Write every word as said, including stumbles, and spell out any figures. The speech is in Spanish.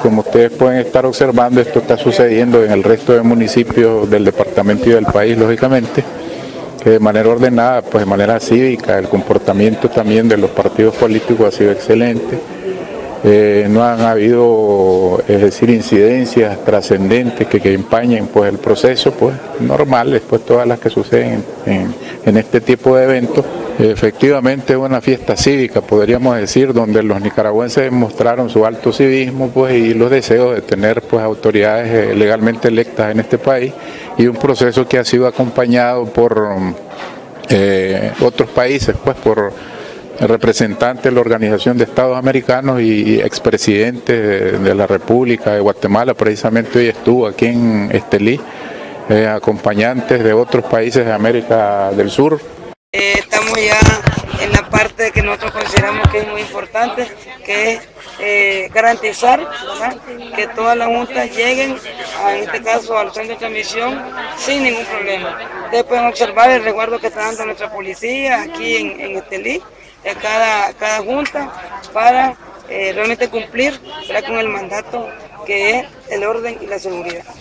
como ustedes pueden estar observando, esto está sucediendo en el resto de municipios del departamento y del país, lógicamente, que de manera ordenada, pues de manera cívica, el comportamiento también de los partidos políticos ha sido excelente. Eh, no han habido, es decir, incidencias trascendentes que, que empañen pues el proceso, pues normales, pues todas las que suceden en, en este tipo de eventos. Efectivamente es una fiesta cívica, podríamos decir, donde los nicaragüenses demostraron su alto civismo pues, y los deseos de tener pues, autoridades legalmente electas en este país, y un proceso que ha sido acompañado por eh, otros países, pues por representantes de la Organización de Estados Americanos y expresidentes de la República de Guatemala. Precisamente hoy estuvo aquí en Estelí, eh, acompañantes de otros países de América del Sur. Eh, estamos ya en la parte que nosotros consideramos que es muy importante, que es eh, garantizar, ¿verdad?, que todas las juntas lleguen, a, en este caso al centro de transmisión, sin ningún problema. Ustedes pueden observar el resguardo que está dando nuestra policía aquí en, en Estelí, a cada, cada junta, para eh, realmente cumplir, ¿verdad?, con el mandato que es el orden y la seguridad.